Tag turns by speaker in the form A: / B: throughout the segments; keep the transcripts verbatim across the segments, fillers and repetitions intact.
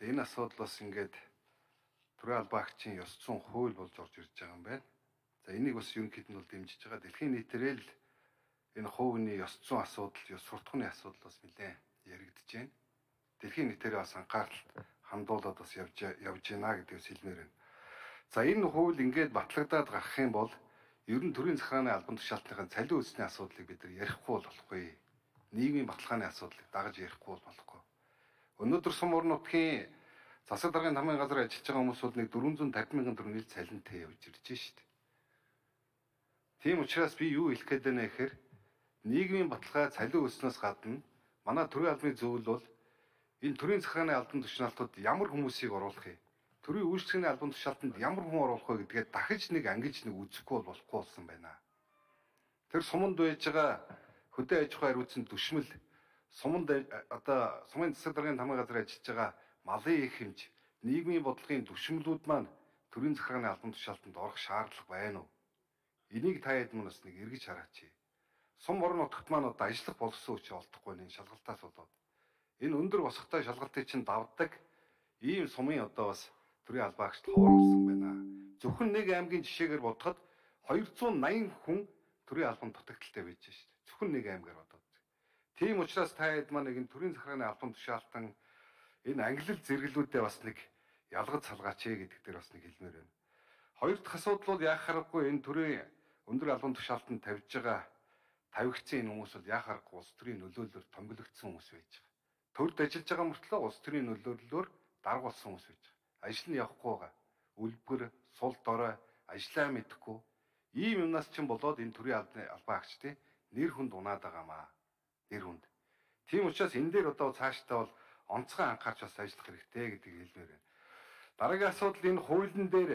A: Энэ асуудал бас ингээд төрийн албаагчийн ёс зүйн хууль болж орж ирж байгаа юм байна. За энийг бас ерөнхийд нь бол дэмжиж байгаа. Дэлхийн нийтээрээ л энэ хувийн ёс зүйн асуудал, ёс суртахууны асуудал бас нэлээд яригдж байна. Дэлхийн нийтээрээ бас анхаарал хандуулаад бас явж явж байна гэдгээс хэлмээр байна. За энэ хууль ингээд батлагдаад гарах юм бол ер нь төрийн захиргааны албан тушаалтныхаа цалин үйлсний асуудлыг бид нар ярихгүй бол болохгүй. Нийгмийн баталгааны асуудлыг дагаж ярихгүй бол болохгүй. Өнөөдөр сум орон нутгийн засаг даргын хамгийн газар ажиллаж байгаа хүмүүс бол нэг дөрвөн зуун тавин мянган төгрөгийн цалинтай явж ирж шүү дээ. Тийм учраас би юу хэлэх гээд байна гэхээр нийгмийн баталгаа цалин үйлснээс гадна манай төрийн албаны зөвлөл бол энэ төрийн захиргааны албан тушаалтууд ямар хүмүүсийг оруулах юм? Төрийн үйлчлэгээний албан тушаалтанд ямар хүн оруулах вэ гэдгээ дахиж нэг ангилж нэг үзэхгүй бол болохгүй болсон байна. Тэр суманд байж байгаа хөдөө аж ахуйн хариуцсан түшмэл суманд одоо сумын засаг даргын хамгийн газар ажиллаж байгаа малын их хэмж нийгмийн бодлогын түшмлүүд маань төрийн захиргааны албан тушаалтанд орох шаардлага байна уу? Энийг та хэд мөн бас нэг эргэж хараач. Сум орон нутагт маань одоо ажиллах боловсон хүч олдохгүй энэ шалгалтаас болоод энэ өндөр босготой шалгалтыг чинь давддаг ийм сумын одоо бас төрийн албаагчд хооруулсан байна. Зөвхөн нэг аймгийн жишээгээр бодоход хоёр зуун найман хүн төрийн албан дутагдaltaй байж шүү дээ. Зөвхөн нэг аймгаар бодоод. Тийм учраас та хэд маань нэг төрийн захиргааны албан тушаалтан энэ ангилал зэрэглүүдээ бас нэг ялгаж салгаач гэдэг дээр бас нэг хэлмээр байна. Хоёр дахь асуудал бол яах харахгүй энэ төрийн өндөр албан тушаалтанд тавьж байгаа тавигдсан энэ хүмүүс бол яах харахгүй улс төрийн нөлөөллөөр томилогдсон хүмүүс байж байгаа. Төрд ажиллаж байгаа мөртлөө улс төрийн нөлөөллөөр даргуулсан хүмүүс байж байгаа. Ажил нь явахгүй байгаа. Үлбгэр, сул дорой, ажиллаа мэдэхгүй ийм юмнаас чинь болоод энэ төрийн албаагчдын нэр хүнд унаад байгаамаа. Нэр хүнд. Тийм учраас энэ дээр одоо цаашдаа бол онцгой анхаарч бас ажиллах хэрэгтэй гэдгийг хэлмээр байна. Дараагийн асуудал энэ хуулийн дээр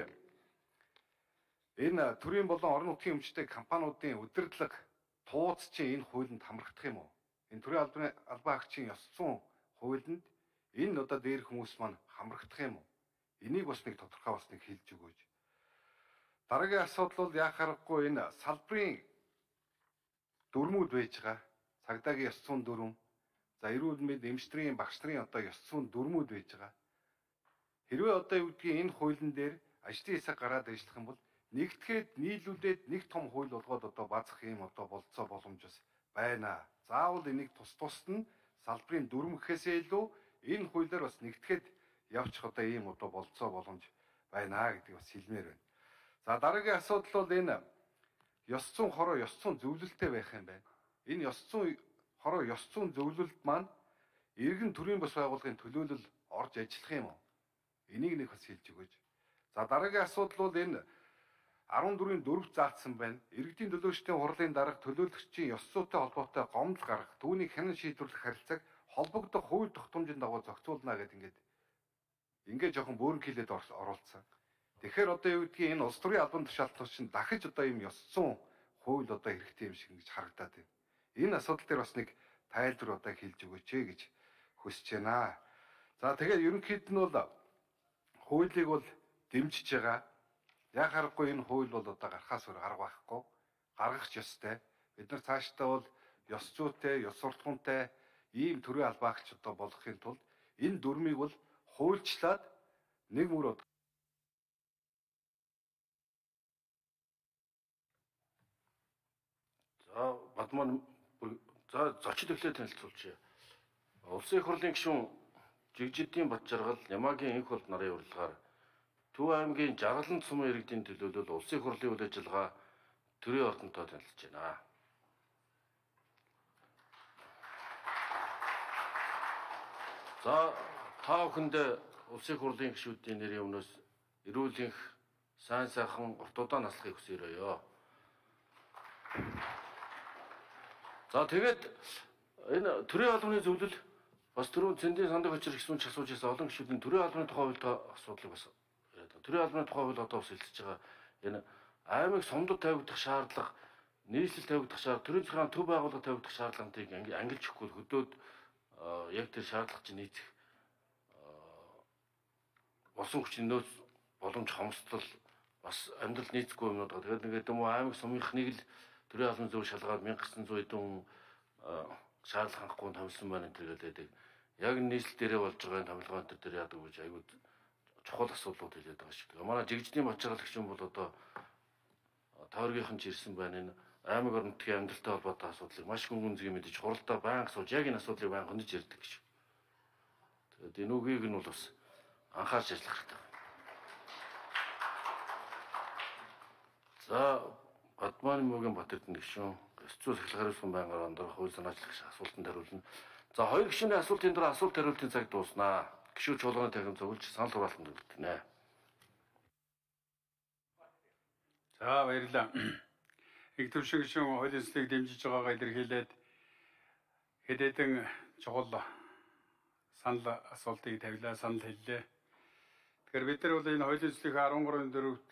A: энэ төрийн болон орон нутгийн өмчтэй компаниудын удирдлага тууц чинь энэ хуулинд хамрагдах юм уу? Энэ төрийн албаны албаагчийн ёс зүйн хуулинд энэ одоо дээр хүмүүс маань хамрагдах юм уу? Энийг бас нэг тодорхой бас нэг хэлж өгөөж. Дараагийн асуудал бол яах аргагүй энэ салбарын дүрмүүд байж байгаа. Цагдаагийн ёс зүйн дүрм, за эрүүл мэнд эмчтрийн багш нарын одоо ёс зүйн дүрмүүд байж байгаа. Хэрвээ одоо юу гэдгийг энэ хуулийн дээр ажлын хэсэг гараад ажиллах юм бол нэгтгэхэд нийлүүлээд нэг том хууль болгоод одоо базах юм одоо болцоо боломж бас байна. Заавал энийг тус тусад нь салбарын дүрм гэхээсээ илүү энэ хуулиар бас нэгтгэхэд явчих одоо ийм одоо болцоо боломж байна гэдгийг бас хэлмээр байна. За дараагийн асуудал бол энэ ёс зүйн хороо ёс зүйн зөвлөлттэй байх юм байна. Энэ ёс зүйн хороо ёс зүйн зөвлөлд маань иргэн төрийн бас байгууллагын төлөөлөл орж ажиллах юм уу? Энийг нэг бас хэлж өгөөж. За дараагийн асуудал бол энэ арван дөрвийн дөрөвт заасан байна. Иргэдийн төлөөлөгчдийн хурлын дарга төлөөлөгчийн ёс зүйтэй холбоотой гомдол гаргах, түүнийг хянан шийдвэрлэх харилцааг холбогдох хууль тогтоомжийн дагуу зохицуулна гэдэг ингээд ингээд жоохон бөөрн хилээд оруулсан. Тэгэхээр одоо юу гэдгийг энэ улс төрийн албан тушаалтнууд чинь дахиж одоо ийм ёс зүйн хууль одоо хэрэгтэй юм шиг ингэж харагдаад байна. Энэ асуудал дээр бас нэг тайлбар одоо хэлж өгөөч гэж хүсэж байна. За тэгээд ерөнхийд нь бол хуулийг бол дэмжиж байгаа. Яах аргагүй энэ хууль бол одоо гарахаас өөр арга байхгүй. Гаргах ч ёстой. Бид нар цаашдаа бол ёс зүйтэй, ёс суртахуунтай ийм төрийн албаагч одоо болохын тулд энэ дүрмийг бол хуульчлаад нэг мөр
B: За бадман за зочид эхлээ танилцуулчих. Улсын их хурлын гишүүн Жигжидийн Батжаргал Ямаагийн энх болд нарын урилгаар Төв аймгийн Жаргалан сумын иргэдийн төлөөлөл улсын их хурлын үйл ажиллагаа төрийн ордонтой танилцж байна. За та бүхэндээ улсын их хурлын гишүүдийн нэрийн өмнөөс эрүүлэнх сайн сайхан уртудаа наслахыг хүсээрээ. За тэгээд энэ төрийн албаны зөвлөл бас түрүүн цэндийн сандаг очир гэсэн ч асууж байсан олон гишүүдийн төрийн албаны тухай хууль асуудлыг бас яриад байна. Төрийн албаны тухай хууль одоо бас хэлцэж байгаа. Энэ аймаг сумдад тавигдах шаардлага, нийслэл тавигдах шаардлага, төрийн захиргааны төв байгууллага тавигдах шаардлагыг ангилж өгөхгүй хөдөөд яг тэр шаардлага чинь нийцэх болсон хүчний нөөц боломж хомсдол бас амьдрал нийцэхгүй юмнууд байгаа. Тэгээд ингээд юм аймаг сумынхныг л төрийн албаны зөв шалгаад мянга гэсэн зуун эдэн шаардлага хангахгүй томилсон байна гэдэг. яг нийслэл дээрээ болж байгаа томилгоо энэ төр яадаг гэж айгүй чухал асуудлууд хэлээд байгаа шиг. Манай жигжний мочралгч юм бол одоо тойргийнхан ч ирсэн байна. Энэ аймаг орнотгийн амьдралтай холбоотой асуудлыг маш гүн гүнзгий мэдэж хуралдаа байнга сууж яг энэ асуудлыг байнга хөндөж ярьдаг гэж. Тэгээд энэ үгийг нь бол бас анхаарч ажиллах хэрэгтэй. За Гадмааны мөгийн Батэрдэн гишүүн Ёсцол Сахилгын хариуцсан байнгын орон хууль санаачлах асуултанд хариулна. За хоёр гишүүний асуултын дараа асуулт хариултын цаг дууснаа. Гишүү чуулганы танхим зөвлөж санал хураалтанд үлдэнэ.
C: За баярлалаа. Их төвшин гишүүн хуулийн төслийг дэмжиж байгаагаа илэрхийлээд хэдэн чухал санал асуултыг тавилаа, санал хэллээ. Тэгэхээр бид нар бол энэ хуулийн төслийн арван гурван дөрөвт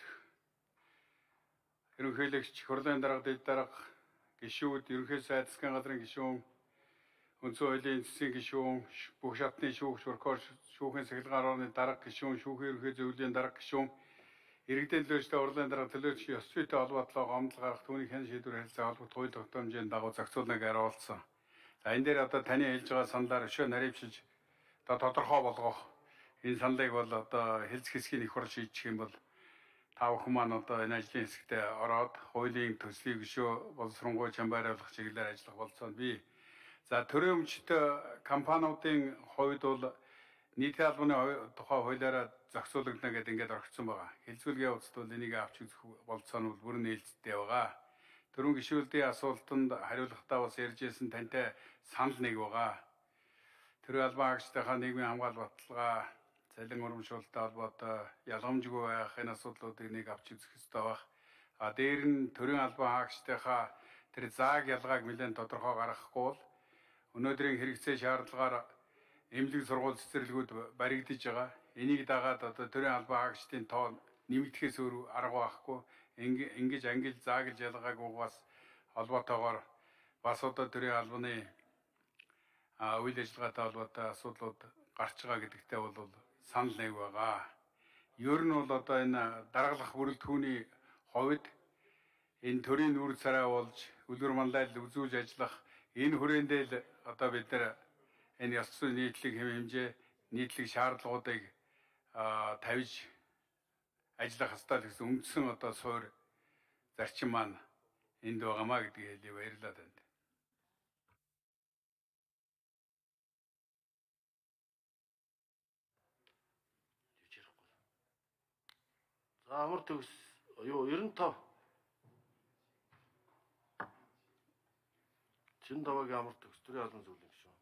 C: ерөнхийлөгч, хурлын дарга, дэд дарга, гишүүд, ерөнхий сайд засгийн газрын гишүүн, үндсэн хуулийн эцсийн гишүүн, бүх шатны шүүгч, прокурор, шүүхийн сахилгаан орны дарга гишүүн, шүүхийн ерөнхий зөвлөлийн дарга гишүүн, иргэдийн төлөөлөлтөй хурлын дарга төлөөлөгч ёс зүйтэй холбоотлоо гомдол гаргах түүний хэн шийдвэр хэлцээ холбогд хууль тогтоомжийн дагуу зохицуулныг харуулсан. За энэ дээр одоо таны хэлж байгаа саналаар өшөө наривчилж одоо тодорхой болгох энэ саналыг бол одоо хэлц хэсгийн их хурл шийдчих юм бол та бүхэн маань одоо энэ ажлын хэсэгт ороод хуулийн төслийг өшөө боловсронгуй чамбайруулах чиглэлээр ажиллах болцоо бий. За төрийн өмчтөй компаниудын хувьд бол нийтийн албаны тухай хуулиараа зохицуулагдана гэдэг ингээд орхисон байгаа. Хэлцүүлгийн явцад бол энийг авч үзэх болцоо нь бол бүрэн нээлттэй байгаа. Төрийн гишүүлтийн асуултанд хариулахдаа бас ярьж ирсэн тантай санал нэг байгаа. Төрийн албан хаагчдынхаа нийгмийн хамгаалалт баталгаа, цалин урамшуулалттай холбоотой ялгамжгүй байх энэ асуудлуудыг нэг авч үзэх ёстой байх. А дээр нь төрийн албан хаагчдынхаа тэр зааг ялгааг нэлээд тодорхой гаргахгүй бол өнөөдрийн хэрэгцээ шаардлагаар эмнэлэг сургууль цэцэрлэгүүд баригдаж байгаа. Энийг дагаад одоо төрийн албан хаагчдын тоо нэмэгдэхээс өөр арга байхгүй. Ингэж ангил зааглаж ялгааг угаас холбоотойгоор бас одоо төрийн албаны үйл ажиллагаатай холбоотой асуудлууд гарч байгаа гэдэгтээ бол санал нэг байгаа. Ер нь бол одоо энэ даргалах бүрэлдэхүүний хувьд энэ төрийн нүүр царай болж үлгэр манлайлал үзүүлж ажиллах энэ хүрээндээ л одоо бид нар энэ ёс зүйн нийтлэг хэм хэмжээ, нийтлэг шаардлагуудыг тавьж ажиллах ёстой гэсэн үндсэн одоо суурь зарчим маань энд байгаамаа гэдгийг хэлье. Баярлалаа танд.
B: За амар төгс юу девяносто пять. Чин даваагийн амар төгс төрийн албан зөвлөлийн гишүүн.